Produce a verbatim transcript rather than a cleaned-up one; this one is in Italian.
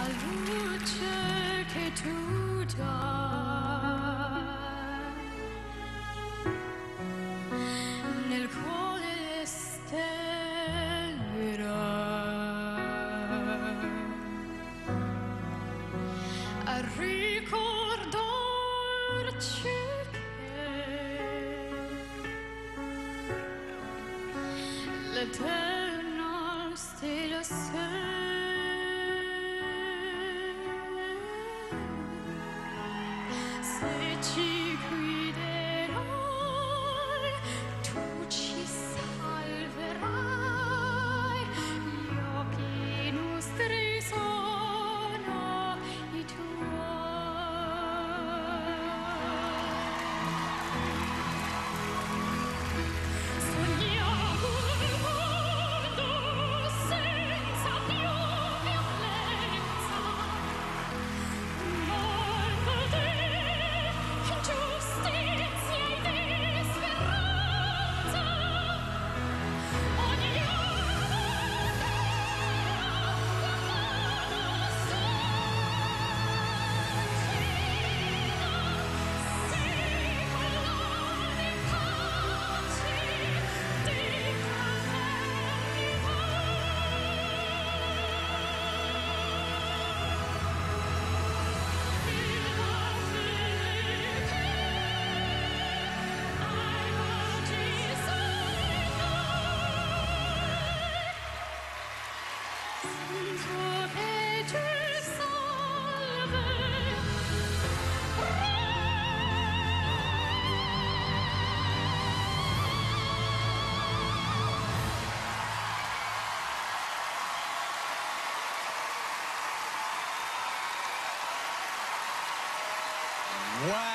la luce che tu dai nel cuore le stelle a ricordarci che l'eterna stella sei. Se ci guiderai, tu ci salverai, gli occhi nostri sono i tuoi. Sogniamo il mondo senza più violenza, morto di ingiustizia e di speranza. Ogni Wow!